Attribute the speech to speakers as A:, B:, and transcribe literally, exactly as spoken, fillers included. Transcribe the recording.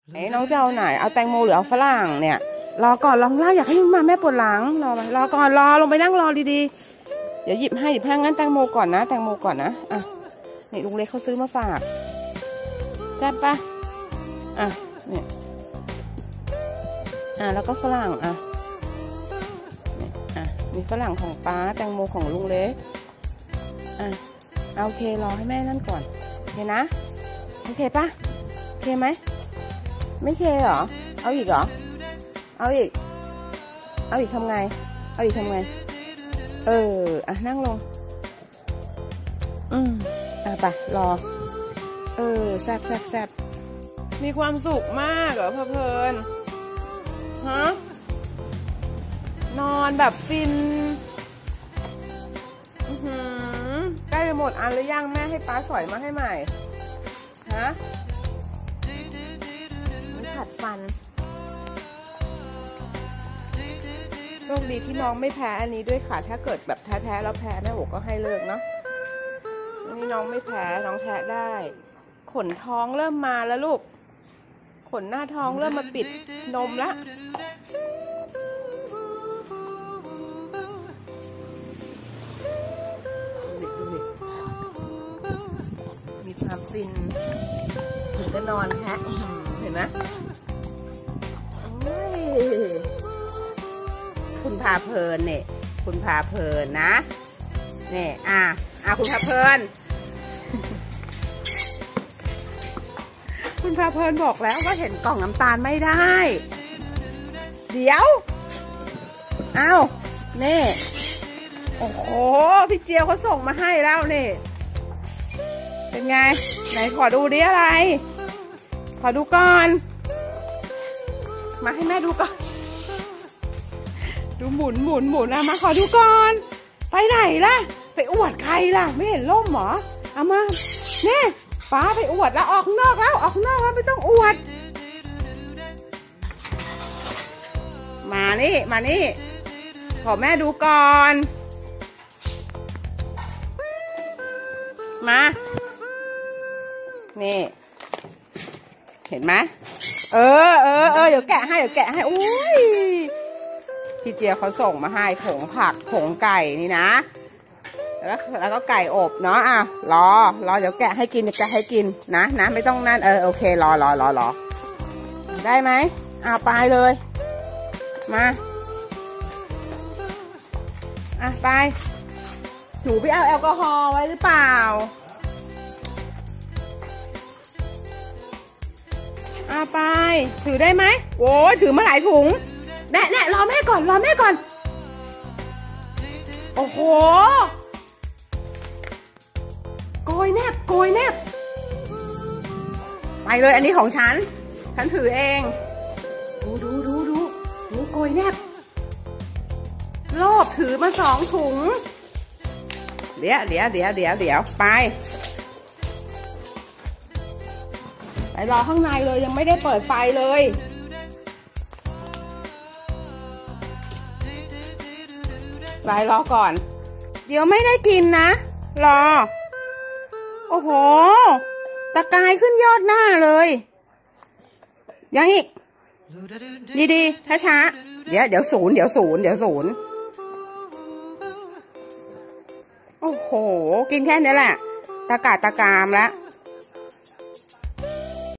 A: ไหนน้องจะเอาไหนเอาแตงโมหรือเอาฝรั่งเนี่ยรอก่อนลองเล่าอยากให้มาแม่ปวดหลังรอมารอก่อนรอลงไปนั่งรอดีๆเดี๋ยวหยิบให้หยิบให้งั้นแตงโมก่อนนะแตงโมก่อนนะอ่ะนี่ลุงเล็กเขาซื้อมาฝากจัดปะอ่ะเนี่ยอ่ะแล้วก็ฝรั่งอ่ะเนี่ยอ่ะมีฝรั่งของป้าแตงโมของลุงเล็กอ่ะโอเครอให้แม่นั่นก่อนโอเคนะโอเคปะโอเคไหมไม่เคเหรอเอาอีกเหรอเอาอีกเอาอีกทำไงเอาอีกทำไงเอออ่ะนั่งลงอืมอ่ะไปรอเออแซ่บแซ่บแซ่บมีความสุขมากเหรอเพลินฮะนอนแบบฟินอือหือใกล้จะหมดอันหรือยังแม่ให้ป้าสอยมาให้ใหม่ฮะไม่ขัดฟันโชคดีที่น้องไม่แพ้อันนี้ด้วยค่ะถ้าเกิดแบบแท้ๆแล้วแพ้แม่โอ๋ก็ให้เลิกเนาะนี่น้องไม่แพ้น้องแพ้ได้ขนท้องเริ่มมาแล้วลูกขนหน้าท้องเริ่มมาปิดนมละมีความฟินถึงจะนอนแพะเห็นไหมคุณพาเพลินเนี่ยคุณพาเพลินนะเนี่ยอ่ะอ่ะคุณพาเพลินคุณพาเพลินบอกแล้วว่าเห็นกล่องน้ำตาลไม่ได้เดี๋ยวอ้าวนี่โอ้โหพี่เจียวเขาส่งมาให้แล้วนี่เป็นไงไหนขอดูดิอะไรขอดูก่อนมาให้แม่ดูก่อนดูหมุนหมุนหมุนอะมาขอดูก่อนไปไหนล่ะไปอวดใครล่ะไม่เห็นล่มหรอเอามาเนี่ยป้าไปอวดแล้วออกข้างนอกแล้วออกข้างนอกแล้วไม่ต้องอวดมานี่มานี่ขอแม่ดูก่อนมานี่เห็นไหมเออเออเออเดี๋ยวแกะให้เดี๋ยวแกะให้อุ้ยพี่เจียเขาส่งมาให้ผงผักผงไก่นี่นะแล้วแล้วก็ไก่อบเนาะอ่ะรอรอเดี๋ยวแกะให้กินจะให้กินนะนะไม่ต้องนั่นเออโอเครอรอรอรอได้ไหมอ่ะไปเลยมาอ่ะไปหนูไปเอาแอลกอฮอล์ไว้หรือเปล่าอ่ะไปถือได้ไหมโอ้ถือมาหลายถุงแน่แน่รอแม่ก่อนรอแม่ก่อนโอ้โหโกยแนบโกยแนบไปเลยอันนี้ของฉันฉันถือเองดูดูดูดูดูโกยแนบโลภถือมาสองถุงเดี๋ยวเดี๋ยวเดี๋ยวเดี๋ยวเดี๋ยวไปไปรอข้างในเลยยังไม่ได้เปิดไฟเลยไปรอก่อนเดี๋ยวไม่ได้กินนะรอโอ้โหตะกายขึ้นยอดหน้าเลยยังอีกดีดีช้าช้าเดี๋ยวเดี๋ยวศูนย์เดี๋ยวศูนย์เดี๋ยวศูนย์โอ้โหกินแค่นี้แหละตะกาตะกามแล้ว